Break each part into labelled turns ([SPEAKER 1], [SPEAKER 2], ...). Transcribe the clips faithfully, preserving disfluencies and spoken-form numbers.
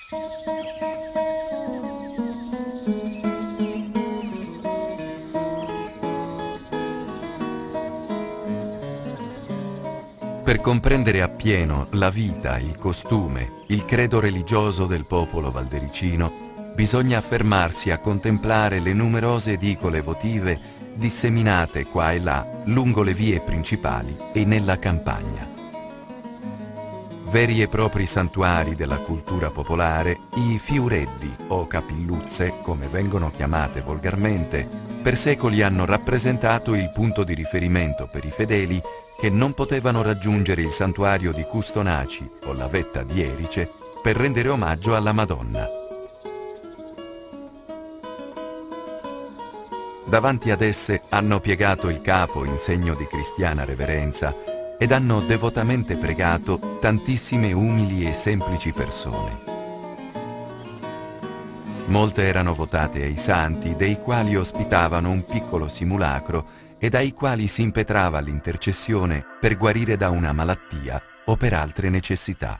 [SPEAKER 1] Per comprendere appieno la vita, il costume, il credo religioso del popolo valdericino, bisogna fermarsi a contemplare le numerose edicole votive disseminate qua e là lungo le vie principali e nella campagna. Veri e propri santuari della cultura popolare, i fiureddi o capilluzze, come vengono chiamate volgarmente, per secoli hanno rappresentato il punto di riferimento per i fedeli che non potevano raggiungere il santuario di Custonaci o la vetta di Erice per rendere omaggio alla Madonna. Davanti ad esse hanno piegato il capo in segno di cristiana reverenza ed hanno devotamente pregato tantissime umili e semplici persone. Molte erano votate ai santi, dei quali ospitavano un piccolo simulacro e dai quali si impetrava l'intercessione per guarire da una malattia o per altre necessità.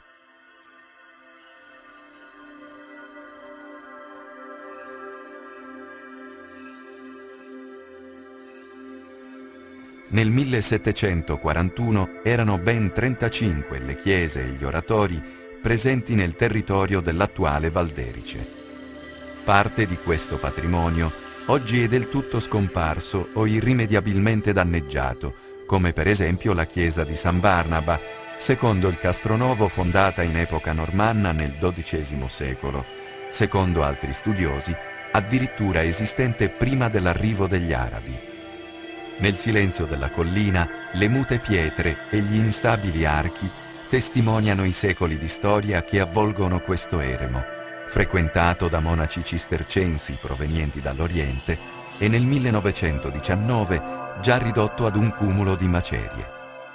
[SPEAKER 1] Nel millesettecentoquarantuno erano ben trentacinque le chiese e gli oratori presenti nel territorio dell'attuale Valderice. Parte di questo patrimonio oggi è del tutto scomparso o irrimediabilmente danneggiato, come per esempio la chiesa di San Barnaba, secondo il Castronovo fondata in epoca normanna nel dodicesimo secolo, secondo altri studiosi addirittura esistente prima dell'arrivo degli arabi. Nel silenzio della collina, le mute pietre e gli instabili archi testimoniano i secoli di storia che avvolgono questo eremo, frequentato da monaci cistercensi provenienti dall'Oriente e nel millenovecentodiciannove già ridotto ad un cumulo di macerie.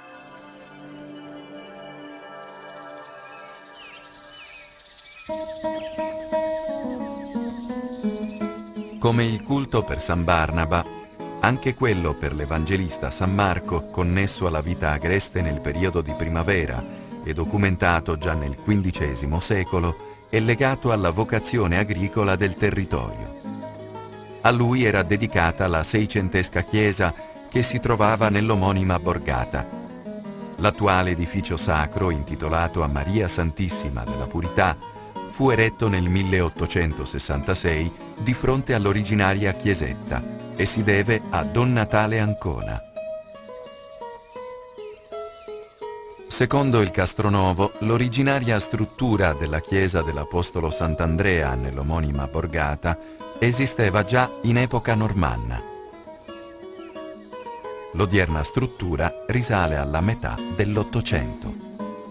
[SPEAKER 1] Come il culto per San Barnaba, anche quello per l'Evangelista San Marco, connesso alla vita agreste nel periodo di primavera e documentato già nel quindicesimo secolo, è legato alla vocazione agricola del territorio. A lui era dedicata la seicentesca chiesa che si trovava nell'omonima borgata. L'attuale edificio sacro, intitolato a Maria Santissima della Purità, fu eretto nel milleottocentosessantasei di fronte all'originaria chiesetta e si deve a Don Natale Ancona. Secondo il Castronovo, l'originaria struttura della chiesa dell'Apostolo Sant'Andrea nell'omonima borgata esisteva già in epoca normanna. L'odierna struttura risale alla metà dell'Ottocento.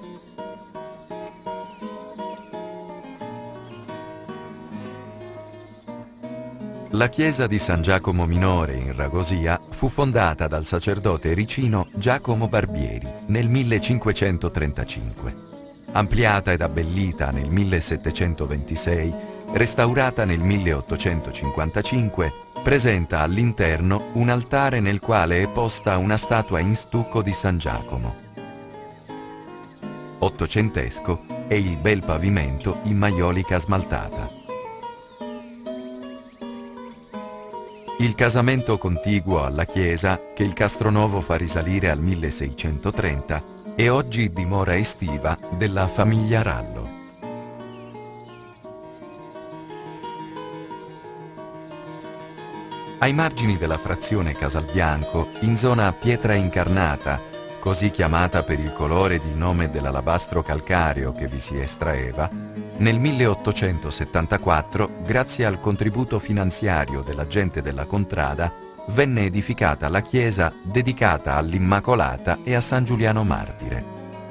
[SPEAKER 1] La chiesa di San Giacomo Minore in Ragosia fu fondata dal sacerdote ericino Giacomo Barbieri nel millecinquecentotrentacinque. Ampliata ed abbellita nel millesettecentoventisei, restaurata nel milleottocentocinquantacinque, presenta all'interno un altare nel quale è posta una statua in stucco di San Giacomo. Ottocentesco è il bel pavimento in maiolica smaltata. Il casamento contiguo alla chiesa, che il Castronovo fa risalire al milleseicentotrenta, è oggi dimora estiva della famiglia Rallo. Ai margini della frazione Casalbianco, in zona Pietra Incarnata, così chiamata per il colore ed il nome dell'alabastro calcareo che vi si estraeva, nel milleottocentosettantaquattro, grazie al contributo finanziario della gente della contrada, venne edificata la chiesa dedicata all'Immacolata e a San Giuliano Martire.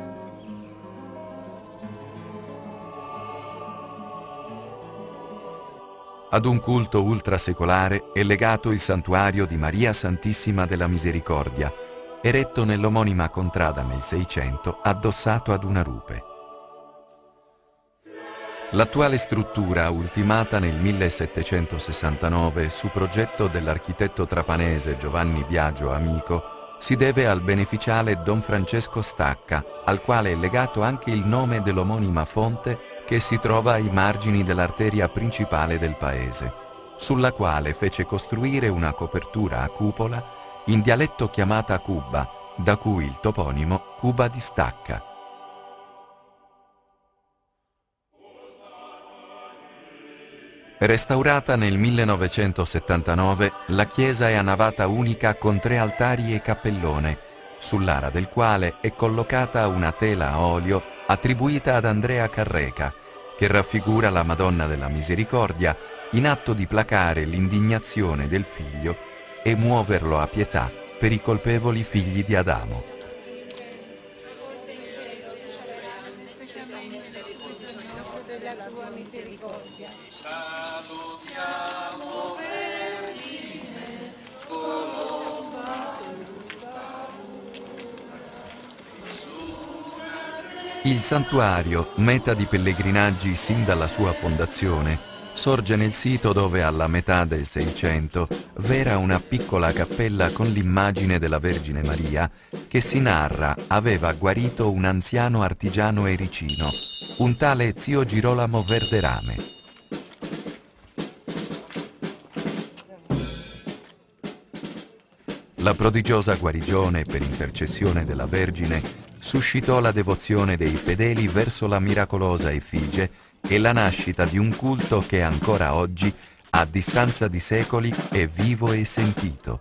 [SPEAKER 1] Ad un culto ultrasecolare è legato il santuario di Maria Santissima della Misericordia, eretto nell'omonima contrada nel Seicento, addossato ad una rupe. L'attuale struttura, ultimata nel millesettecentosessantanove su progetto dell'architetto trapanese Giovanni Biagio Amico, si deve al beneficiale Don Francesco Stacca, al quale è legato anche il nome dell'omonima fonte che si trova ai margini dell'arteria principale del paese, sulla quale fece costruire una copertura a cupola, in dialetto chiamata cuba, da cui il toponimo Cuba di Stacca. Restaurata nel millenovecentosettantanove, la chiesa è a navata unica con tre altari e cappellone, sull'ara del quale è collocata una tela a olio attribuita ad Andrea Carreca, che raffigura la Madonna della Misericordia in atto di placare l'indignazione del figlio e muoverlo a pietà per i colpevoli figli di Adamo. Il santuario, meta di pellegrinaggi sin dalla sua fondazione, sorge nel sito dove alla metà del Seicento v'era una piccola cappella con l'immagine della Vergine Maria che si narra aveva guarito un anziano artigiano ericino, un tale zio Girolamo Verderame. La prodigiosa guarigione per intercessione della Vergine suscitò la devozione dei fedeli verso la miracolosa effigie e la nascita di un culto che ancora oggi, a distanza di secoli, è vivo e sentito.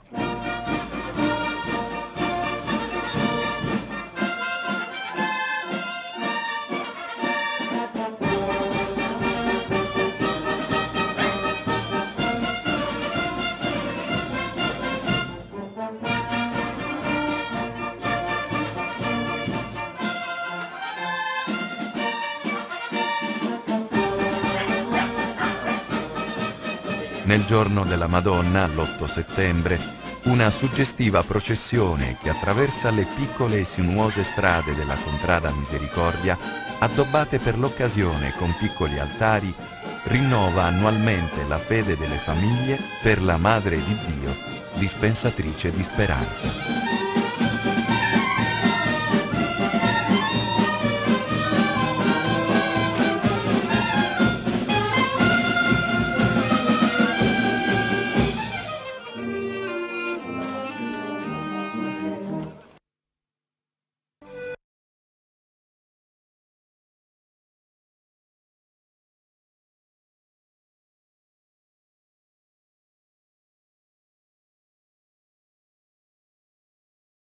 [SPEAKER 1] Nel giorno della Madonna, l'otto settembre, una suggestiva processione che attraversa le piccole e sinuose strade della Contrada Misericordia, addobbate per l'occasione con piccoli altari, rinnova annualmente la fede delle famiglie per la Madre di Dio, dispensatrice di speranza.